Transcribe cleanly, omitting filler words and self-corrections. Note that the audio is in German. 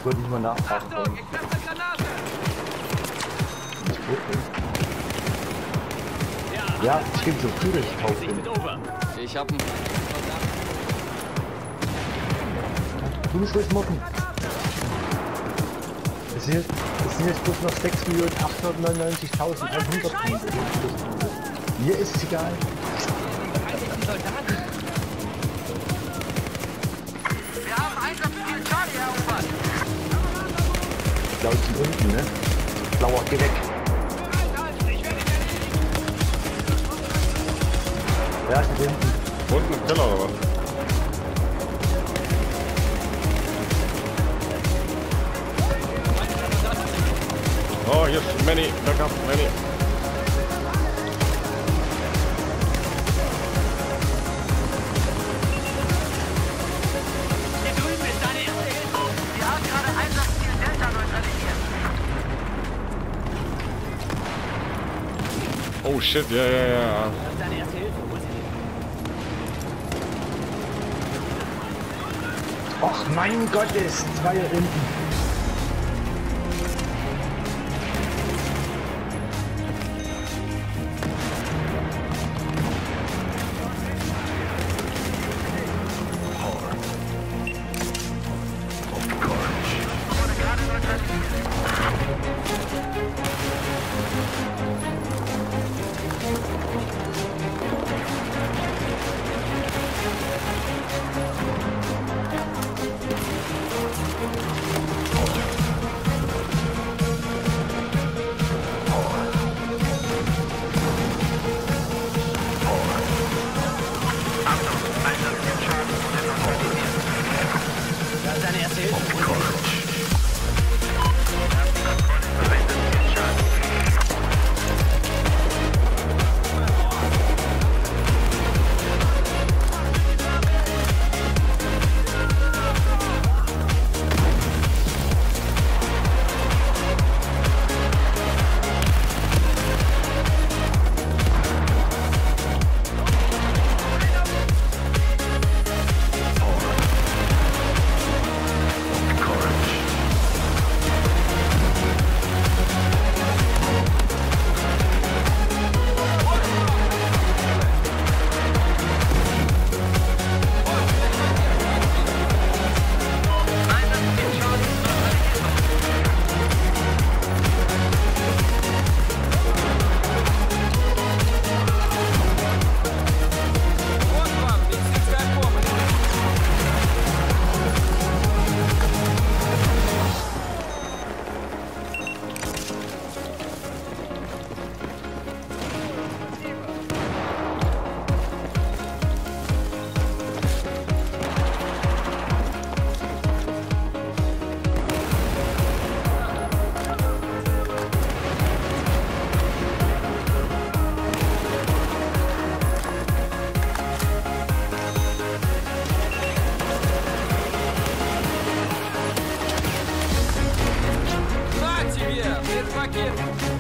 wollte ich mal nachfragen. Achtung, ich treffe eine Granate! Nicht wirklich. Ja, es gibt so viele Taufen. Ich hab einen Du musst ruhig mocken. Es sind jetzt bloß noch 6.899.100 Punkte. Mir ist es egal. Wir haben Einsatzziel Charlie erobert! Blau ist unten, ne? Blauer, geh weg. Ja, ist unten. Unten im Keller oder was? Oh, hier ist Manny, back up, Manny. Hier drüben ist deine erste Hilfe! Wir haben gerade Einsatzziel Delta neutralisiert! Oh shit, ja. Das ist deine erste Hilfe, wo sie Och mein Gott, es sind zwei hinten. Das ist deine erste Hilfe, wo sie Братья, перед пакетом!